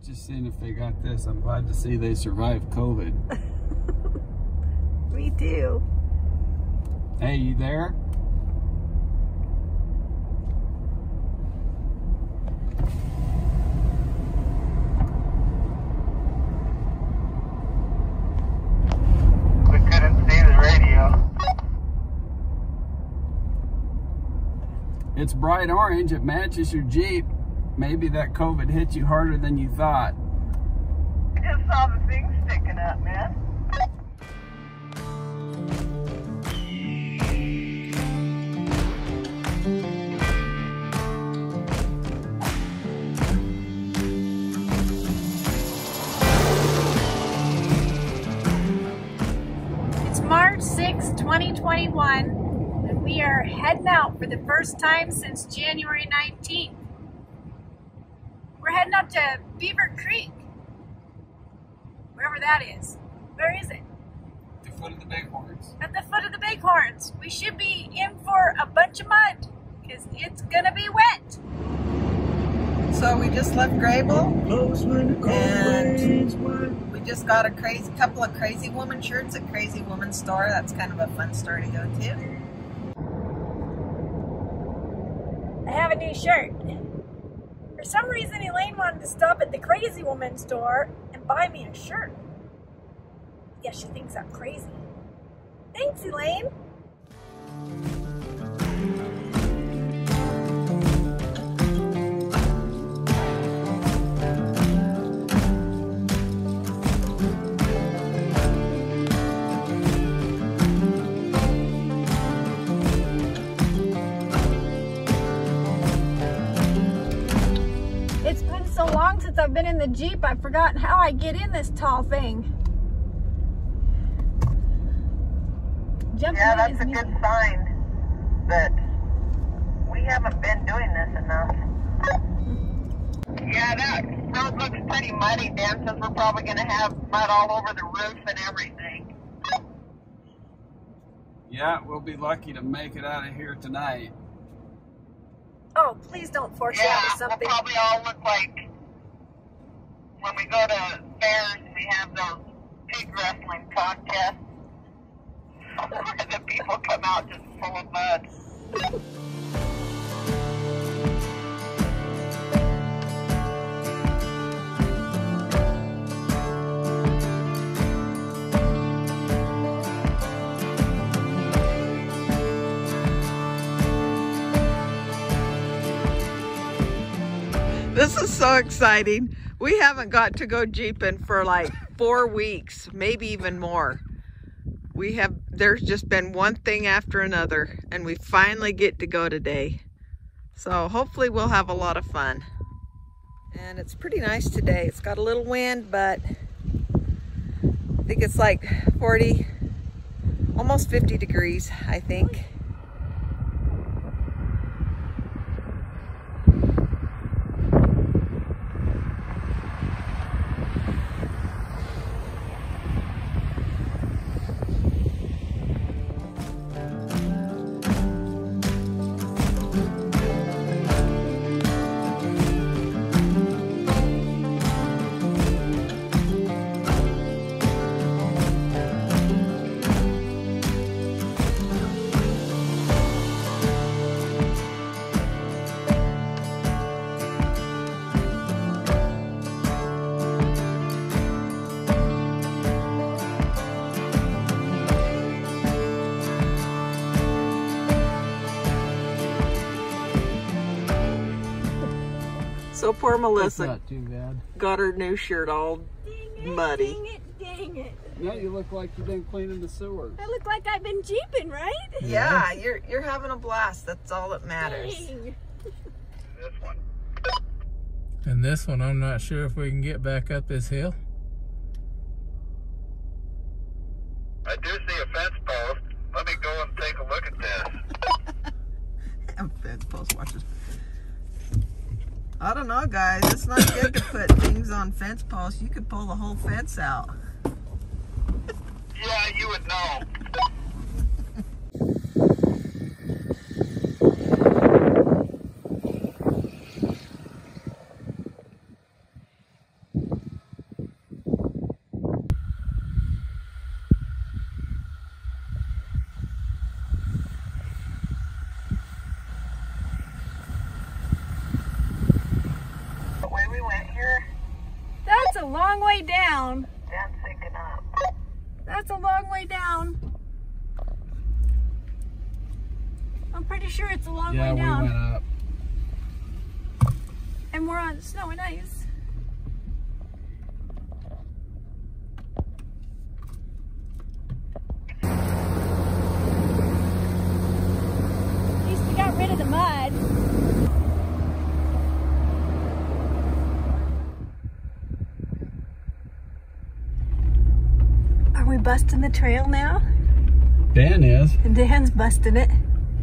Just seeing if they got this. I'm glad to see they survived COVID. Me too. Hey, you there? We couldn't see the radio. It's bright orange. It matches your Jeep. Maybe that COVID hit you harder than you thought. I just saw the thing sticking up, man. It's March 6, 2021, and we are heading out for the first time since January 19th. We're heading up to Beaver Creek, wherever that is. Where is it? At the foot of the Bighorns. At the foot of the Bighorns. We should be in for a bunch of mud, because it's gonna be wet. So we just left Greybull, and we just got a couple of Crazy Woman shirts at Crazy Woman store. That's kind of a fun store to go to. I have a new shirt. For some reason, Elaine wanted to stop at the Crazy Woman store and buy me a shirt. Yeah, she thinks I'm crazy. Thanks, Elaine. It's been so long since I've been in the Jeep, I've forgotten how I get in this tall thing. Jumping Yeah, in that's is a easy. good sign that we haven't been doing this enough. Yeah, that road looks pretty muddy, Dan, since we're probably going to have mud all over the roof and everything. Yeah, we'll be lucky to make it out of here tonight. Oh, please don't force it Yeah, out of we'll something. probably all look like when we go to fairs and we have those pig wrestling contests where the people come out just full of mud. This is so exciting. We haven't got to go jeeping for like 4 weeks, maybe even more. There's just been one thing after another, and we finally get to go today. So hopefully we'll have a lot of fun. And it's pretty nice today. It's got a little wind, but I think it's like 40, almost 50 degrees, I think. So poor Melissa Not too bad. got her new shirt all muddy. Dang it, dang it. Yeah, you look like you've been cleaning the sewers. I look like I've been jeeping, right? Yeah, you're having a blast. That's all that matters. Dang. This one. And this one, I'm not sure if we can get back up this hill. I do see a fence post. Let me go and take a look at this. Fence post watchers. I don't know, guys. It's not good to put things on fence posts. You could pull the whole fence out. Yeah, you would know. a long way down. Dan's thinking up. That's a long way down. I'm pretty sure it's a long way down. Yeah, we went up. And we're on snow and ice. At least we got rid of the mud. Are we busting the trail now? Dan is. And Dan's busting it.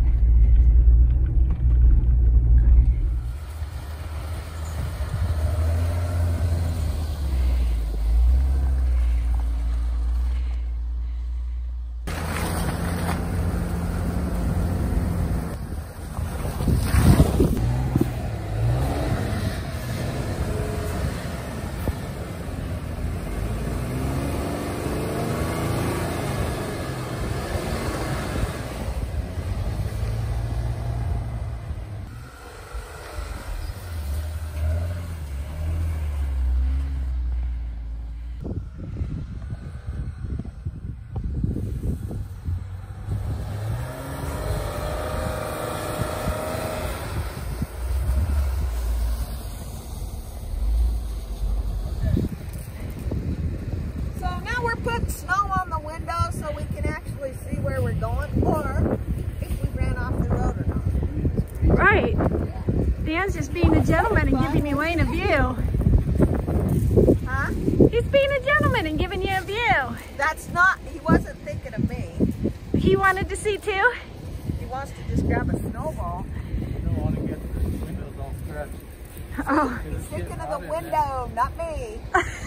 Put snow on the window so we can actually see where we're going, or if we ran off the road or not. Right. Dan's just being a gentleman and giving Elaine a view. Huh? He's being a gentleman and giving you a view. That's not, he wasn't thinking of me. He wanted to see too? He wants to just grab a snowball. You don't want to get the windows all scratched. Oh. He's thinking of the window, not me.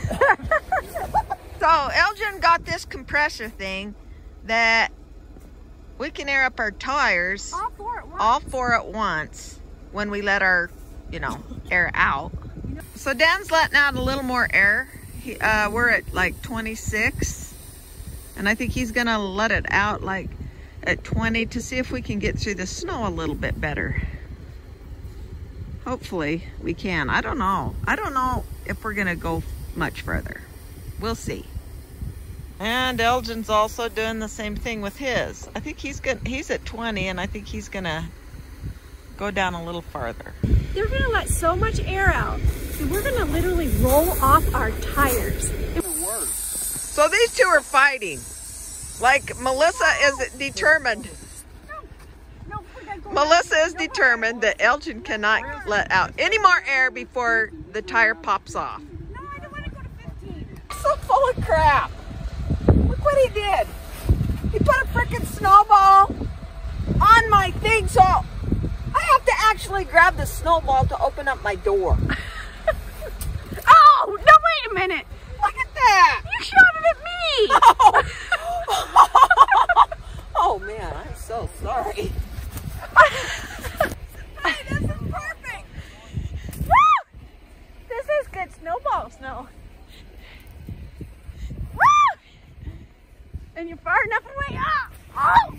So Elgin got this compressor thing that we can air up our tires all four at once when we let our, air out. So Dan's letting out a little more air. We're at like 26, and I think he's gonna let it out like at 20 to see if we can get through the snow a little bit better. Hopefully we can. I don't know. I don't know if we're gonna go much further. We'll see. And Elgin's also doing the same thing with his. I think he's at 20, and I think he's gonna go down a little farther. They're gonna let so much air out that we're gonna literally roll off our tires. So these two are fighting. Like Melissa is determined. Melissa is determined that Elgin cannot let out any more air before the tire pops off. No, I don't want to go to 15. So full of crap. Look what he did. He put a freaking snowball on my thing, so I have to actually grab the snowball to open up my door. Oh, no, wait a minute. Look at that. You shot it at me. Oh, oh man, I'm so sorry. Hey, this is perfect. Woo! This is good snowball snow. Woo! And you're far enough away up. Oh!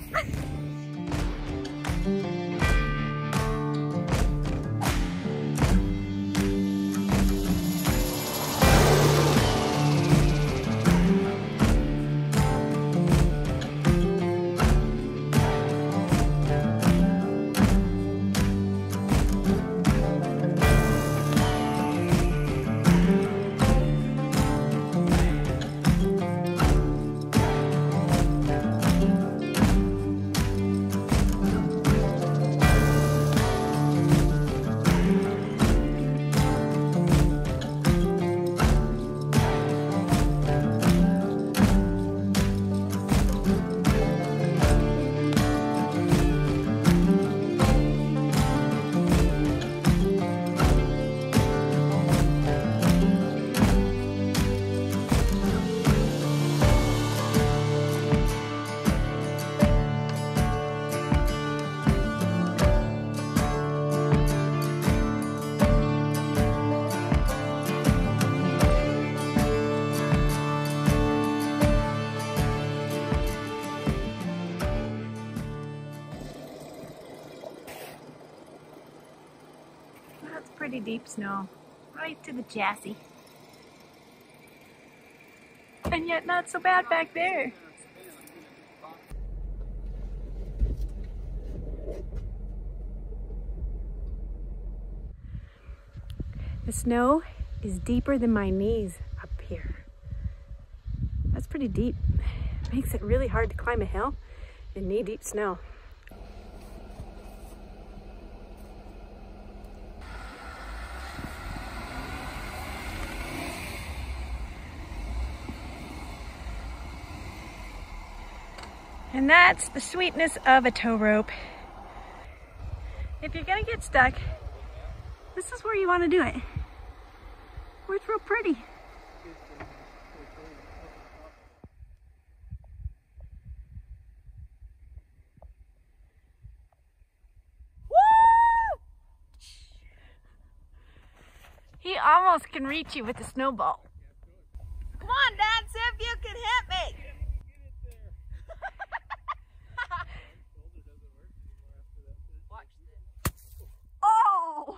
That's pretty deep snow, right to the chassis. And yet not so bad back there. The snow is deeper than my knees up here. That's pretty deep. It makes it really hard to climb a hill in knee-deep snow. And that's the sweetness of a tow rope. If you're gonna get stuck, this is where you want to do it. Where it's real pretty. Woo! He almost can reach you with a snowball. Come on, Dad, see if you can hit me. Oh!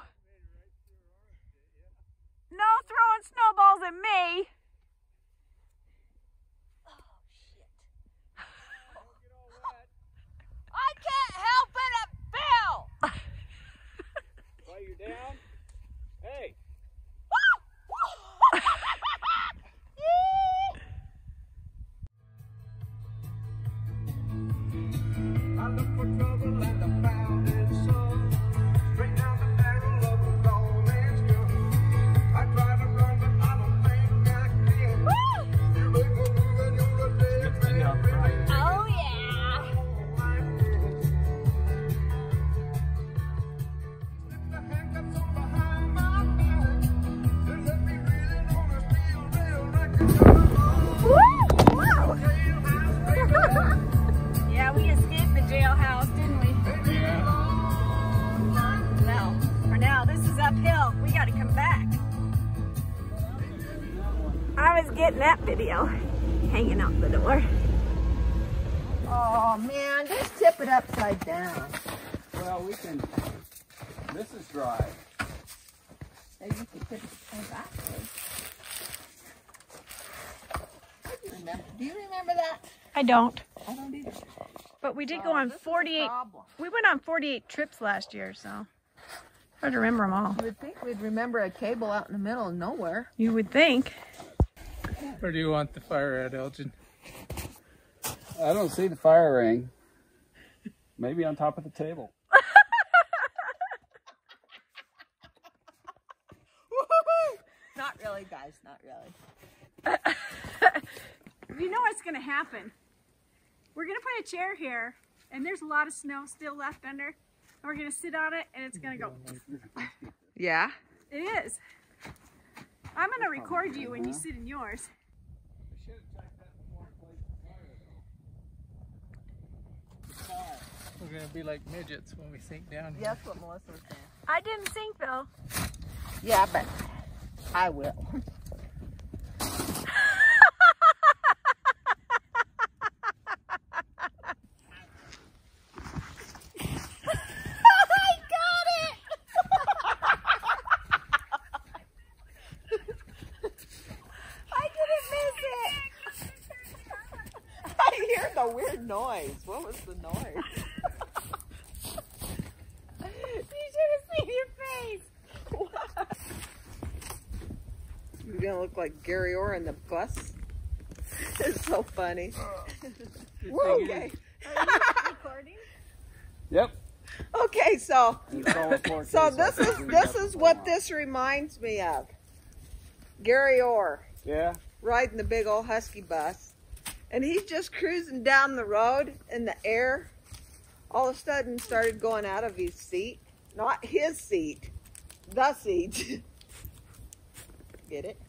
No throwing snowballs at me. Oh, shit. I can't help it, it fell. While you're down, hey. I looked for trouble and I found it so straight down the barrel of a long man's gun. I tried to run, but I don't think I can. You make a move and you're a dead man. Oh yeah. Slip the handcuffs on behind my back. Just let me reeling on a steel rail record. Yeah, we escaped the jailhouse, didn't we? No. For now, this is uphill. We gotta come back. I was getting that video hanging out the door. Oh, man, just tip it upside down. Well, we can. This is dry. Maybe you could tip it backwards. Do you remember that? I don't. I don't either. But we did go on 48. We went on 48 trips last year, so hard to remember them all. You would think we'd remember a cable out in the middle of nowhere. You would think. Where do you want the fire at, Elgin? I don't see the fire ring. Maybe on top of the table. Not really, guys, not really. You know what's going to happen? We're going to put a chair here, and there's a lot of snow still left under, and we're going to sit on it, and it's going to go. Yeah? It is. I'm going to record you when you sit in yours. We're going to be like midgets when we sink down here. That's what Melissa was saying. I didn't sink, though. Yeah, but I will. A weird noise. What was the noise? You should have seen your face. What? You're gonna look like Gary Orr in the bus. It's so funny. Whoa, okay. Are you recording? Yep. Okay, so So this is what this reminds me of. Gary Orr. Yeah. Riding the big old Husky bus. And he's just cruising down the road and the air all of a sudden started going out of his seat. Not his seat, the seat. Get it?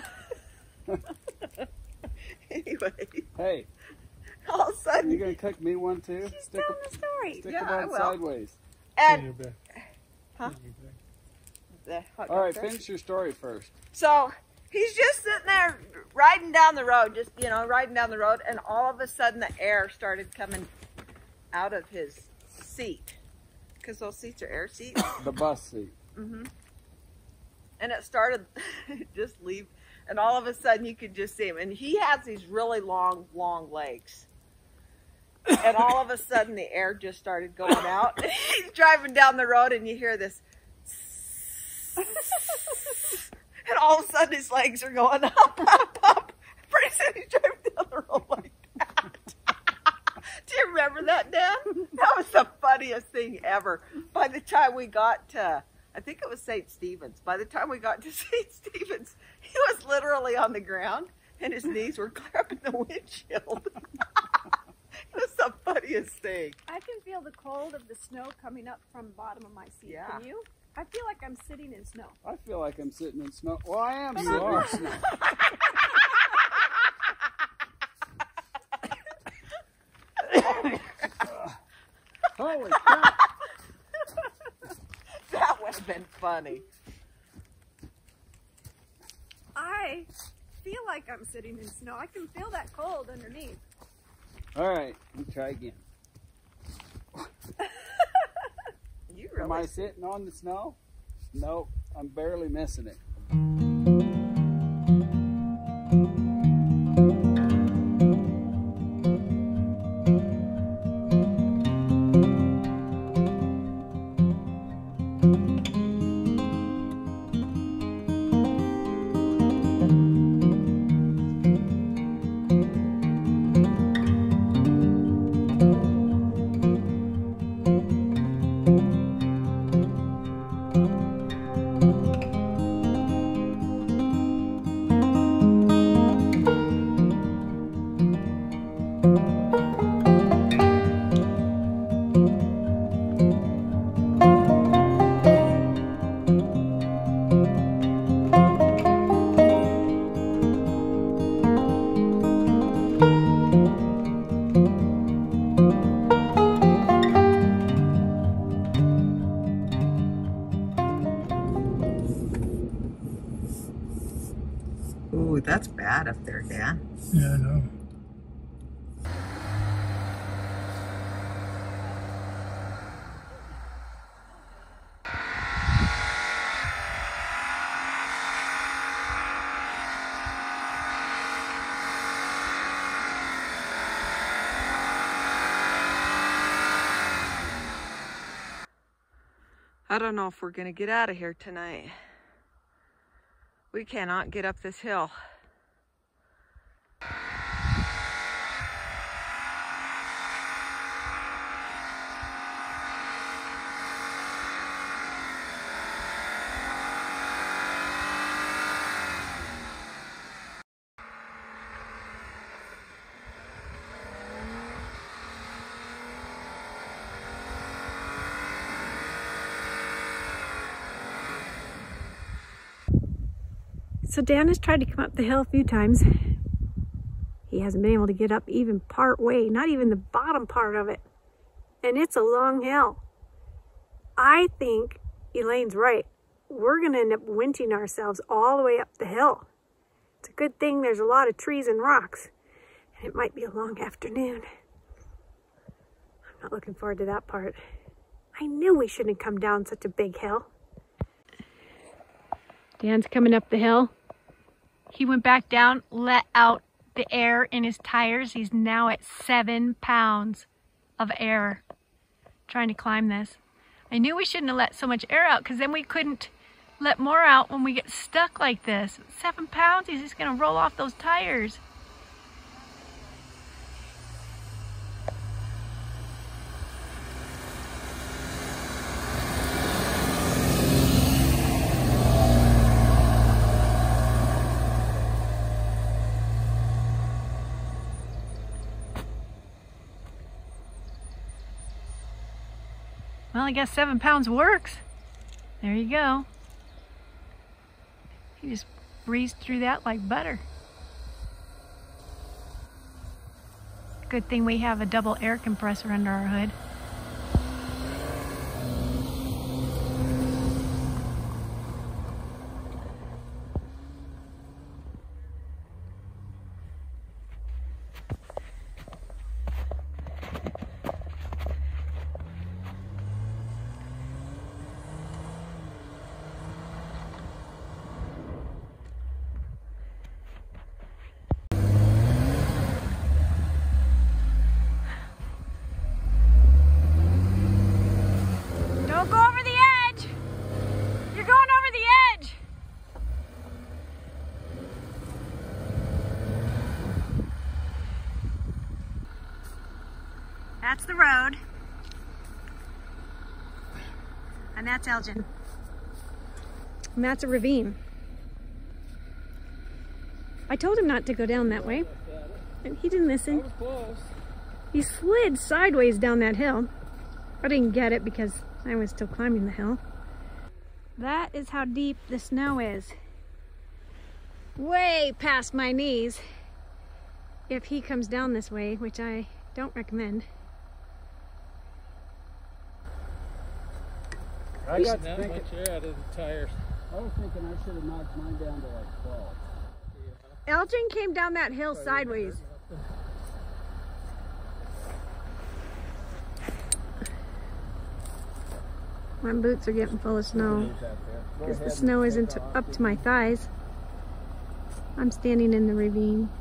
Anyway. Hey. All of a sudden. You gonna cook me one too? She's telling the story. Stick Yeah, them I on will. sideways. And, huh? The hot All right, dog finish your story first. So he's just sitting there riding down the road, just, you know, riding down the road, and all of a sudden the air started coming out of his seat. Because those seats are air seats. The bus seat. Mm-hmm. and it started just leave, and all of a sudden you could just see him, and he has these really long legs, and all of a sudden the air just started going out. He's driving down the road and you hear this and all of a sudden his legs are going up. Pretty soon he's driving down the road like that. Do you remember that, Dan? That was the funniest thing ever. By the time we got to, I think it was St. Stephen's. By the time we got to St. Stephen's, he was literally on the ground and his knees were grabbing the windshield. It was the funniest thing. I can feel the cold of the snow coming up from the bottom of my seat. Yeah. Can you? I feel like I'm sitting in snow. I feel like I'm sitting in snow. Well, I am sitting in snow. Holy crap. That would have been funny. I feel like I'm sitting in snow. I can feel that cold underneath. All right, let's try again. You Am I really sitting on the snow? Nope, I'm barely missing it. Ooh, that's bad up there, Dan. Yeah, I know. I don't know if we're gonna get out of here tonight. We cannot get up this hill. So Dan has tried to come up the hill a few times. He hasn't been able to get up even part way, not even the bottom part of it. And it's a long hill. I think Elaine's right. We're going to end up winding ourselves all the way up the hill. It's a good thing there's a lot of trees and rocks. And it might be a long afternoon. I'm not looking forward to that part. I knew we shouldn't have come down such a big hill. Dan's coming up the hill. He went back down, let out the air in his tires. He's now at 7 pounds of air trying to climb this. I knew we shouldn't have let so much air out because then we couldn't let more out when we get stuck like this. 7 pounds, he's just gonna roll off those tires. Well, I guess 7 pounds works. There you go. He just breezed through that like butter. Good thing we have a double air compressor under our hood. That's the road. And that's Elgin. And that's a ravine. I told him not to go down that way, and he didn't listen. He slid sideways down that hill. I didn't get it because I was still climbing the hill. That is how deep the snow is. Way past my knees. If he comes down this way, which I don't recommend. I got That thinking, much air out of the tires. I was thinking I should have knocked mine down to like 12. Elgin came down that hill sideways. My boots are getting full of snow because the snow isn't up to my thighs. I'm standing in the ravine.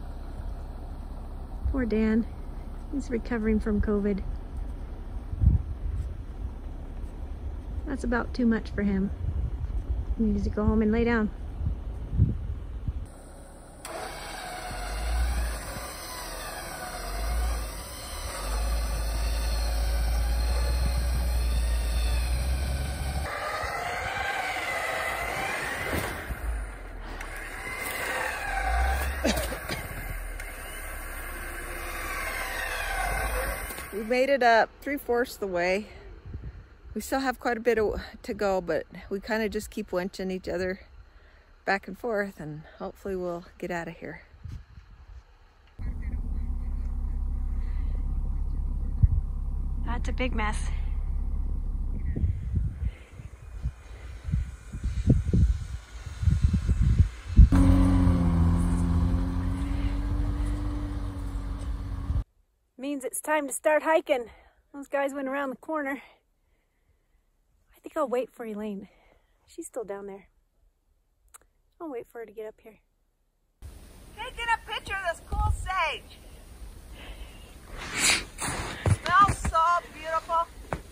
Poor Dan. He's recovering from COVID. That's about too much for him. He needs to go home and lay down. We made it up 3/4 the way. We still have quite a bit to go, but we kind of just keep winching each other back and forth, and hopefully we'll get out of here. That's a big mess. Means it's time to start hiking. Those guys went around the corner. I think I'll wait for Elaine. She's still down there. I'll wait for her to get up here. Taking a picture of this cool sage. Smells so beautiful.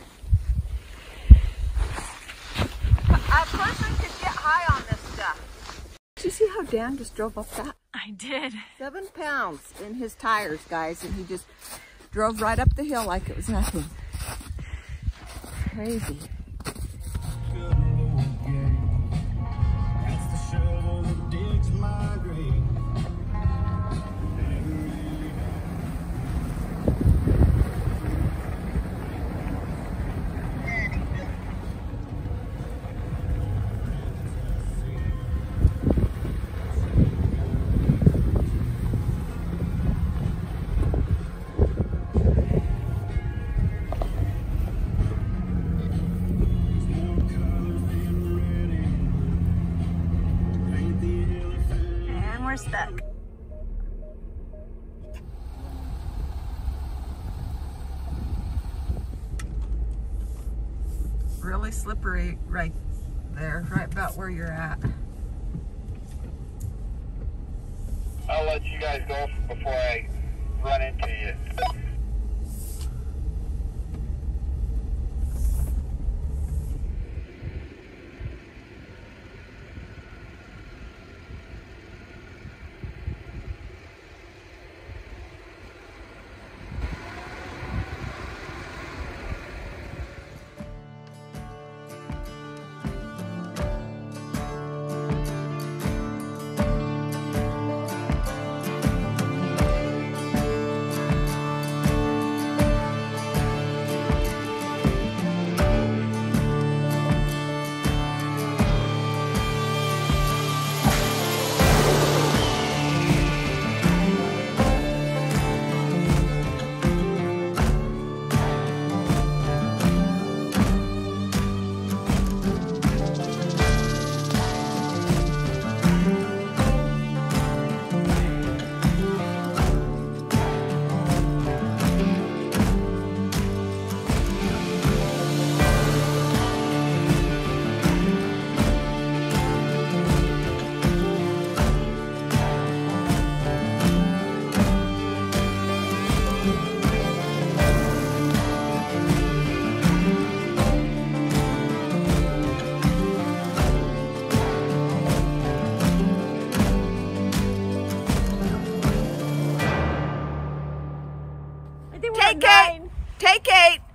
A person could get high on this stuff. Did you see how Dan just drove up that? I did. 7 pounds in his tires, guys, and he just drove right up the hill like it was nothing. Crazy. Good old gang. That's the shovel that digs my grave. We're stuck. Really slippery right there, right about where you're at. I'll let you guys go before I run into you.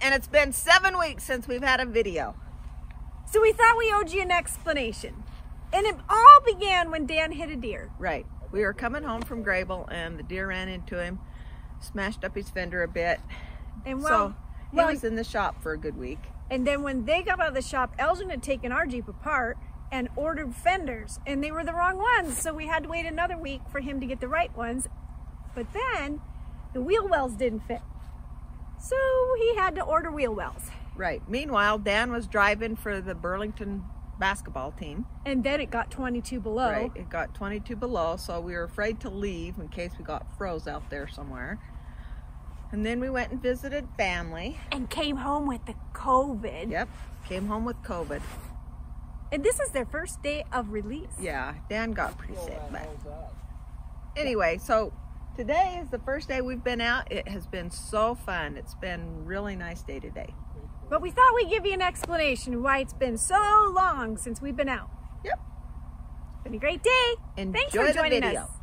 and it's been 7 weeks since we've had a video. So we thought we owed you an explanation. And it all began when Dan hit a deer. Right. We were coming home from Greybull and the deer ran into him, smashed up his fender a bit. And So he was in the shop for a good week. And then when they got out of the shop, Elgin had taken our Jeep apart and ordered fenders, and they were the wrong ones. So we had to wait another week for him to get the right ones. But then the wheel wells didn't fit. So he had to order wheel wells. Right. Meanwhile, Dan was driving for the Burlington basketball team. And then it got 22 below. Right. It got 22 below, so we were afraid to leave in case we got froze out there somewhere. And then we went and visited family. And came home with the COVID. Yep. Came home with COVID. And this is their first day of release. Yeah, Dan got pretty sick, but anyway, so today is the first day we've been out. It has been so fun. It's been a really nice day today. But we thought we'd give you an explanation why it's been so long since we've been out. Yep. It's been a great day. Thanks for Enjoy the joining video. us.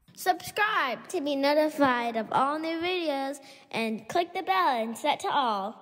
Subscribe to be notified of all new videos and click the bell and set to all.